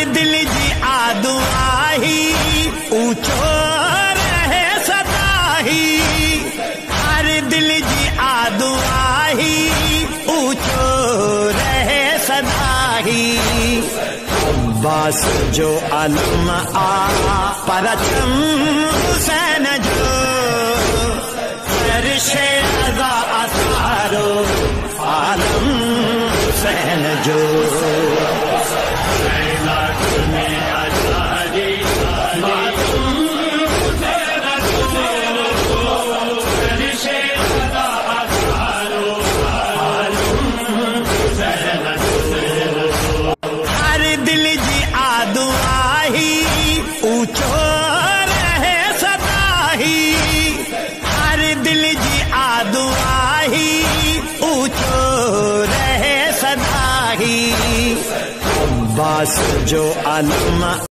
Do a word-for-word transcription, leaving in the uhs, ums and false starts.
दिल जी आदू आही ऊंचो रहे सदाही, हर दिल जी आदू आही ऊंचो रहे सदाही। अब्बास जो अलम आ परचम हुसैन जो फर्शे अज़ा असारो आलम हुसैन जो। हर दिल जी आदू आही ऊंचो रहे सदाही, हर दिल जी आदू आही ऊंचो रहे सदाही। अब्बास जो अलम